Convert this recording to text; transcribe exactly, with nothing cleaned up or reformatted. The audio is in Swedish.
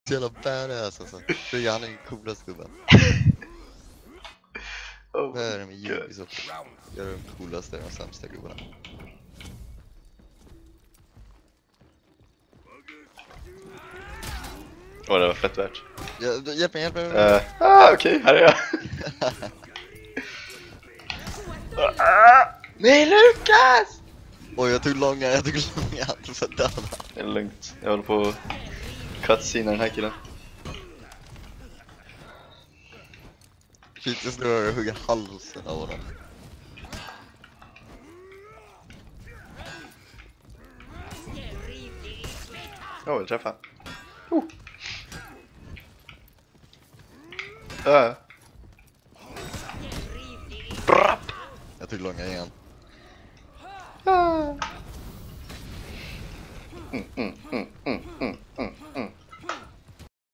Så jävla badass alltså. Det är han den coolaste gubben. Oh Vad är det med Ubisoft? Gör de coolaste och de sämsta gubbarna. Åh, oh, det var fett värt. Ja, hjälp mig, hjälp mig. Uh, ah, okej, okay, här är jag. Nej, Lukas! Oj, jag tog långa, jag tog långa. Du får döda. Det är lugnt. Jag håller på att cutscena den här killen. Shit, jag står och hugger halsen av honom. Åh, oh, jag träffade. Oh. Uh. Brapp. Jag tog långa igen. Ah. Mm, mm, mm, mm, mm.